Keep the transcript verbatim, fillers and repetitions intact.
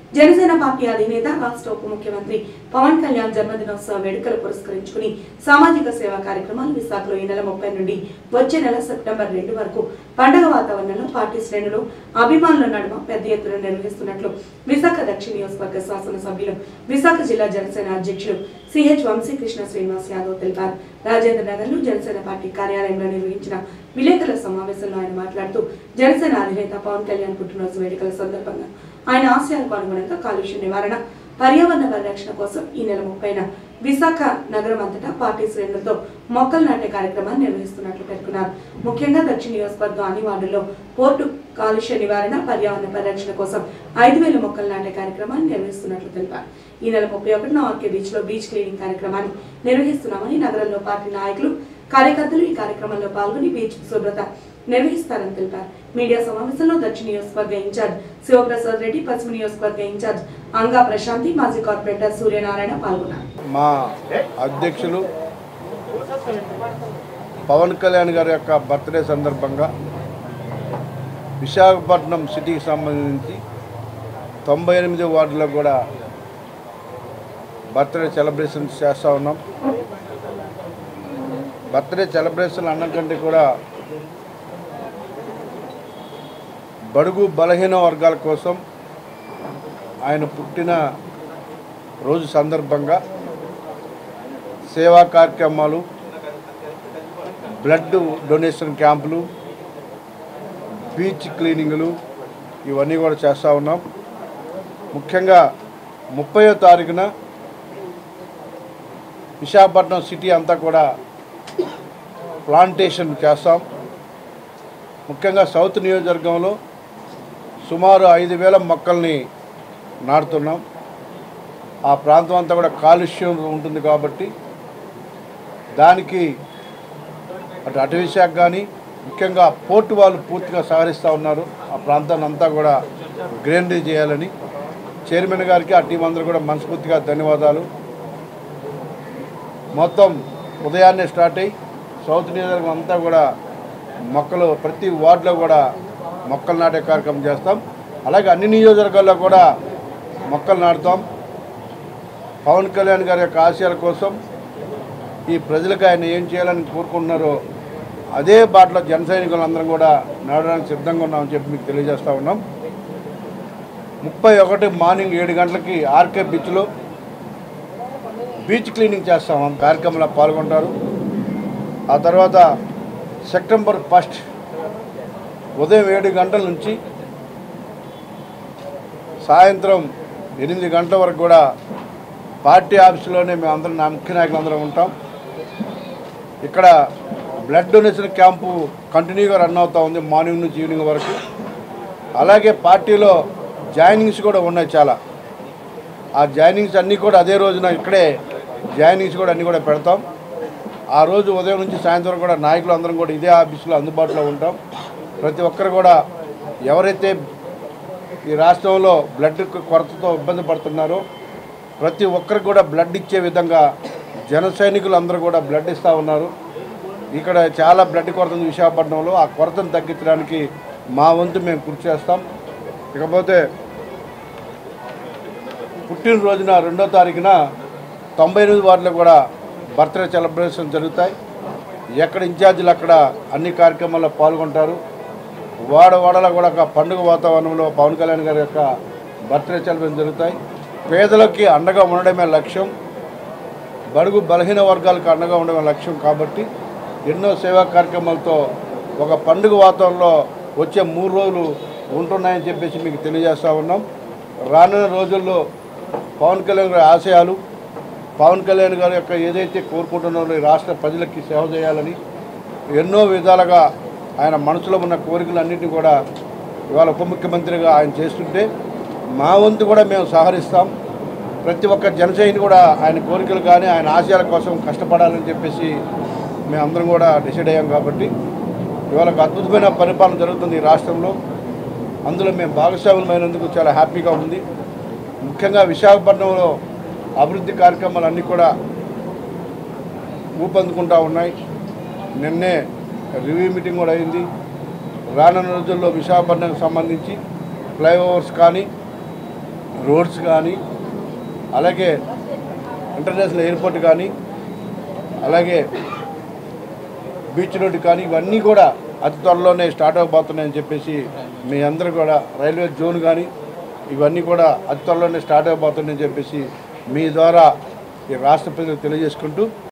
Janasena party అధినేత రాష్ట్ర ఉప ముఖ్యమంత్రి పవన్ కళ్యాణ్ జన్మదినోత్సవ వేడుకలు పురస్కరించుకుని సామాజిక సేవా కార్యక్రమాలు విశాఖలో ఈ నెల ముప్పై నుండి వచ్చే నెల సెప్టెంబర్ రెండు వరకు పండుగ వాతావరణంలో పార్టీ శ్రేణులు అభిమానుల నడుమ పెద్ద ఎత్తున నిర్వహిస్తున్నట్లు విశాఖ దక్షిణ నియోజకవర్గ శాసనసభ్యులు విశాఖ జిల్లా జనసేన అధ్యక్షులు సిహెచ్ వంశీకృష్ణ శ్రీనివాస్ యాదవ్ తెలిపారు. రాజేంద్ర నగర్ లో జనసేన పార్టీ కార్యాలయంలో నిర్వహించిన విలేకరుల సమావేశంలో ఆయన మాట్లాడుతూ జనసేన అధినేత పవన్ కళ్యాణ్ పుట్టినరోజు వేడుకల సందర్భంగా ఆయన ఆశయాలకు అనుగుణంగా కాలుష్య నివారణ పర్యావరణ పరిరక్షణ కోసం ఈ నెల ముప్పైన విశాఖ నగరం అంతటా పార్టీ శ్రేణులతో మొక్కలు నాటే కార్యక్రమాన్ని నిర్వహిస్తున్నట్లు పేర్కొన్నారు. ముఖ్యంగా దక్షిణ నియోజకవర్గం అన్ని వార్డుల్లో పోర్టు కాలుష్య నివారణ పర్యావరణ పరిరక్షణ కోసం ఐదు వేల మొక్కలు నాటే కార్యక్రమాన్ని నిర్వహిస్తున్నట్లు తెలిపారు. ఈ నెల ముప్పై ఒకటిన ఆర్కే బీచ్ లో బీచ్ క్లీనింగ్ కార్యక్రమాన్ని నిర్వహిస్తున్నామని, నగరంలో పార్టీ నాయకులు కార్యకర్తలు ఈ కార్యక్రమంలో పాల్గొని బీచ్ శుభ్రత నిర్వహిస్తారని తెలిపారు. మీడియా సమావేశంలో దక్షిణ నియోజకవర్గ ఇన్ఛార్జ్ శివప్రసాద్ రెడ్డి, పశ్చిమ నియోజకవర్గ ఇన్ఛార్జ్ అంగా ప్రశాంతి, మాజీ కార్పొరేటర్ సూర్యనారాయణ పాల్గొన్నారు. మా అధ్యక్షులు పవన్ కళ్యాణ్ గారి యొక్క బర్త్డే సందర్భంగా విశాఖపట్నం సిటీకి సంబంధించి తొంభై ఎనిమిది వార్డులో కూడా బర్త్డే సెలబ్రేషన్స్ చేస్తూ ఉన్నాం. బర్త్డే సెలబ్రేషన్ అన్నం కంటే కూడా బడుగు బలహీన వర్గాల కోసం ఆయన పుట్టిన రోజు సందర్భంగా సేవా కార్యక్రమాలు, బ్లడ్ డొనేషన్ క్యాంపులు, బీచ్ క్లీనింగ్లు ఇవన్నీ కూడా చేస్తూ ఉన్నాం. ముఖ్యంగా ముప్పయో తారీఖున విశాఖపట్నం సిటీ అంతా కూడా ప్లాంటేషన్ చేస్తాం. ముఖ్యంగా సౌత్ నియోజకవర్గంలో సుమారు ఐదు వేల మొక్కల్ని నాటుతున్నాం. ఆ ప్రాంతం అంతా కూడా కాలుష్యం ఉంటుంది కాబట్టి దానికి అటు అటవీ శాఖ కానీ ముఖ్యంగా పోర్టు వాళ్ళు పూర్తిగా సహకరిస్తూ ఉన్నారు. ఆ ప్రాంతాన్ని అంతా కూడా గ్రీనరీ చేయాలని చైర్మన్ గారికి ఆ టీం అందరూ కూడా మనస్ఫూర్తిగా ధన్యవాదాలు. మొత్తం ఉదయాన్నే స్టార్ట్ అయ్యి సౌత్ నియోజకవర్గం అంతా కూడా మొక్కలు ప్రతి వార్డులో కూడా మొక్కలు నాటే కార్యక్రమం చేస్తాం. అలాగే అన్ని నియోజకవర్గాల్లో కూడా మొక్కలు నాటుతాం. పవన్ కళ్యాణ్ గారి యొక్క ఆశయాల కోసం ఈ ప్రజలకు ఆయన ఏం చేయాలని కోరుకుంటున్నారో అదే బాటలో జన సైనికులందరం కూడా నాటడానికి సిద్ధంగా ఉన్నామని చెప్పి మీకు తెలియజేస్తూ ఉన్నాం. ముప్పై ఒకటి మార్నింగ్ ఏడు గంటలకి ఆర్కే బీచ్లో బీచ్ క్లీనింగ్ చేస్తాం. ఆ కార్యక్రమంలో పాల్గొంటారు. ఆ తర్వాత సెప్టెంబర్ ఫస్ట్ ఉదయం ఏడు గంటల నుంచి సాయంత్రం ఎనిమిది గంటల వరకు కూడా పార్టీ ఆఫీసులోనే మేము అందరం నా ముఖ్య నాయకులు అందరం ఉంటాం. ఇక్కడ బ్లడ్ డొనేషన్ క్యాంపు కంటిన్యూగా రన్ అవుతూ ఉంది మార్నింగ్ నుంచి ఈవినింగ్ వరకు. అలాగే పార్టీలో జాయినింగ్స్ కూడా ఉన్నాయి చాలా. ఆ జాయినింగ్స్ అన్నీ కూడా అదే రోజున ఇక్కడే జాయినింగ్స్ కూడా అన్నీ కూడా పెడతాం. ఆ రోజు ఉదయం నుంచి సాయంత్రం కూడా నాయకులు అందరం కూడా ఇదే ఆఫీసులో అందుబాటులో ఉంటాం. ప్రతి ఒక్కరు కూడా ఎవరైతే ఈ రాష్ట్రంలో బ్లడ్ కొరతతో ఇబ్బంది పడుతున్నారో ప్రతి ఒక్కరికి కూడా బ్లడ్ ఇచ్చే విధంగా జన సైనికులు అందరూ కూడా బ్లడ్ ఇస్తూ ఉన్నారు. ఇక్కడ చాలా బ్లడ్ కొరత ఉంది విశాఖపట్నంలో. ఆ కొరతను తగ్గించడానికి మా వంతు మేము కృషి చేస్తాం. ఇకపోతే పుట్టినరోజున రెండో తారీఖున తొంభై ఎనిమిది వార్డులో కూడా బర్త్డే సెలబ్రేషన్ జరుగుతాయి. ఎక్కడ ఇన్ఛార్జీలు అక్కడ అన్ని కార్యక్రమాల్లో పాల్గొంటారు. వాడ వాడలో కూడా ఒక పండుగ వాతావరణంలో పవన్ కళ్యాణ్ గారి యొక్క బర్త్డే సెలబ్రేషన్ జరుగుతాయి. పేదలకి అండగా ఉండడమే లక్ష్యం, బడుగు బలహీన వర్గాలకు అండగా ఉండడమే లక్ష్యం. కాబట్టి ఎన్నో సేవా కార్యక్రమాలతో ఒక పండుగ వాతావరణంలో వచ్చే మూడు రోజులు ఉంటున్నాయని చెప్పేసి మీకు తెలియజేస్తూ ఉన్నాం. రానున్న రోజుల్లో పవన్ కళ్యాణ్ గారి ఆశయాలు, పవన్ కళ్యాణ్ గారి యొక్క ఏదైతే కోరుకుంటున్నారో ఈ రాష్ట్ర ప్రజలకి సేవ చేయాలని ఎన్నో విధాలుగా ఆయన మనసులో ఉన్న కోరికలన్నింటినీ కూడా ఇవాళ ఉప ముఖ్యమంత్రిగా ఆయన చేస్తుంటే మా వంతు కూడా మేము సహకరిస్తాం. ప్రతి ఒక్క జనసైని కూడా ఆయన కోరికలు కానీ ఆయన ఆశయాల కోసం కష్టపడాలని చెప్పేసి మేమందరం కూడా డిసైడ్ అయ్యాం. కాబట్టి ఇవాళ ఒక అద్భుతమైన పరిపాలన జరుగుతుంది ఈ రాష్ట్రంలో. అందులో మేము భాగస్వాములమైనందుకు చాలా హ్యాపీగా ఉంది. ముఖ్యంగా విశాఖపట్నంలో అభివృద్ధి కార్యక్రమాలు అన్నీ కూడా ఊపందుకుంటూ ఉన్నాయి. నిన్నే రివ్యూ మీటింగ్ కూడా అయింది. రానున్న రోజుల్లో విశాఖపట్నానికి సంబంధించి ఫ్లైఓవర్స్ కానీ రోడ్స్ కానీ, అలాగే ఇంటర్నేషనల్ ఎయిర్పోర్ట్ కానీ, అలాగే బీచ్ రోడ్డు కానీ ఇవన్నీ కూడా అతి త్వరలోనే స్టార్ట్ అవబోతున్నాయని చెప్పేసి మీ అందరూ కూడా రైల్వే జోన్ కానీ ఇవన్నీ కూడా అతి త్వరలోనే స్టార్ట్ అవబోతున్నాయని చెప్పేసి మీ ద్వారా ఈ రాష్ట్ర ప్రజలకు తెలియజేసుకుంటూ